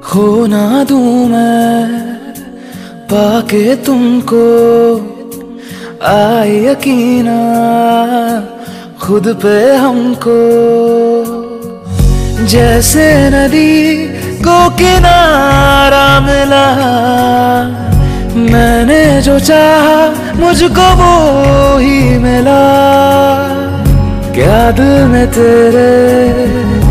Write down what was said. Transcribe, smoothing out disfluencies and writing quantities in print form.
खो ना दूं मैं पाके तुमको, आए यकीना खुद पे हमको। जैसे नदी को किनारा मिला, मैंने जो चाहा मुझको वो ही मिला। क्या दिल में तेरे